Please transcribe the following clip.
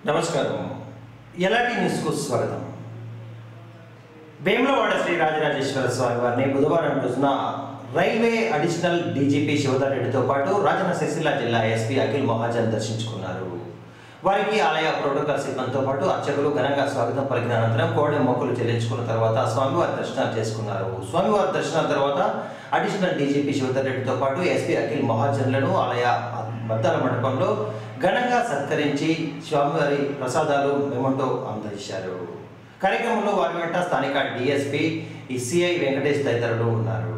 నమస్కారం. ఎలాంటి న్యూస్కు స్వాగతం. వేములవాడ శ్రీ రాజరాజేశ్వర స్వామి వారిని బుధవారం రోజున రైల్వే అడిషనల్ డీజీపీ శివధర్ రెడ్డితో పాటు రాజన్న సిరిసిల్ల జిల్లా ఎస్పీ అఖిల్ మహాజన్ దర్శించుకున్నారు. వారికి ఆలయ ప్రోటోకాల్ సిబ్బందితో పాటు అర్చకులు ఘనంగా స్వాగతం పలికిన అనంతరం కోడె మొక్కులు చెల్లించుకున్న తర్వాత స్వామివారి దర్శనాలు చేసుకున్నారు. స్వామివారి దర్శనాల తర్వాత అడిషనల్ డీజీపీ శివధర్ రెడ్డితో పాటు ఎస్పీ అఖిల్ మహాజన్లను ఆలయ మద్దాల మండపంలో ఘనంగా సత్కరించి స్వామివారి ప్రసాదాలు మెమంటో అందజేశారు. కార్యక్రమంలో వారి వెంట స్థానిక డిఎస్పీ సిఐ వెంకటేష్ తదితరులు ఉన్నారు.